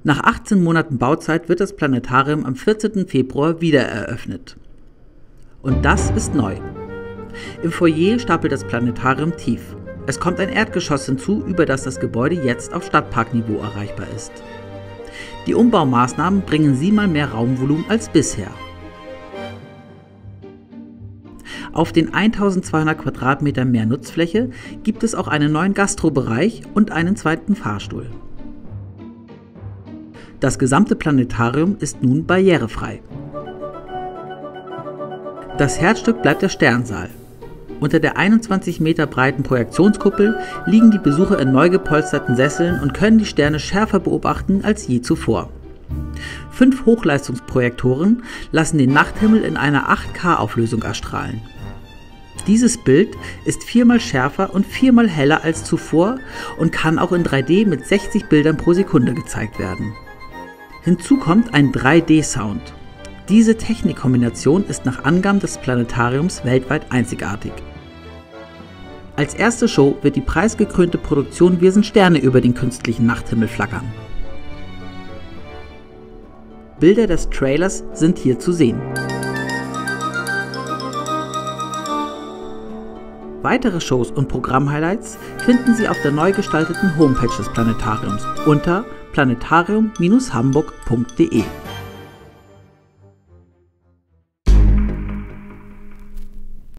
Nach 18 Monaten Bauzeit wird das Planetarium am 14. Februar wieder eröffnet. Und das ist neu. Im Foyer stapelt das Planetarium tief. Es kommt ein Erdgeschoss hinzu, über das Gebäude jetzt auf Stadtparkniveau erreichbar ist. Die Umbaumaßnahmen bringen 7-mal mehr Raumvolumen als bisher. Auf den 1200 Quadratmetern mehr Nutzfläche gibt es auch einen neuen Gastrobereich und einen zweiten Fahrstuhl. Das gesamte Planetarium ist nun barrierefrei. Das Herzstück bleibt der Sternsaal. Unter der 21 Meter breiten Projektionskuppel liegen die Besucher in neu gepolsterten Sesseln und können die Sterne schärfer beobachten als je zuvor. 5 Hochleistungsprojektoren lassen den Nachthimmel in einer 8K-Auflösung erstrahlen. Dieses Bild ist 4-mal schärfer und 4-mal heller als zuvor und kann auch in 3D mit 60 Bildern pro Sekunde gezeigt werden. Hinzu kommt ein 3D-Sound. Diese Technikkombination ist nach Angaben des Planetariums weltweit einzigartig. Als erste Show wird die preisgekrönte Produktion Wir sind Sterne über den künstlichen Nachthimmel flackern. Bilder des Trailers sind hier zu sehen. Weitere Shows und Programmhighlights finden Sie auf der neu gestalteten Homepage des Planetariums unter planetarium-hamburg.de.